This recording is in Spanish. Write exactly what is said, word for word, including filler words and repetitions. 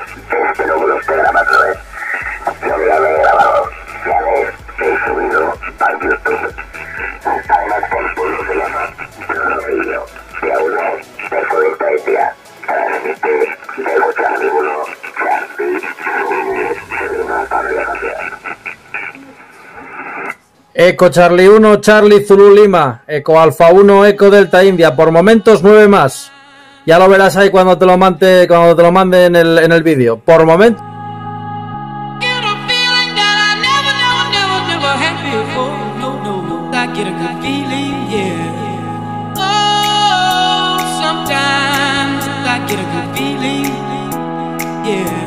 es que luego los programas lo ves. Yo ya lo he grabado, ya ves, he subido a YouTube. Además que el pueblo se llama Rodillo, y a uno de Fodesta de Tía, transmite de Charlie uno, Charlie, Zulu, Pablo García. Eco Charlie uno, Charlie Zulu Lima, Eco Alfa uno, Eco Delta India, por momentos nueve más. Ya lo verás ahí cuando te lo mande, cuando te lo mande en el, en el vídeo. Por momentos. Yeah.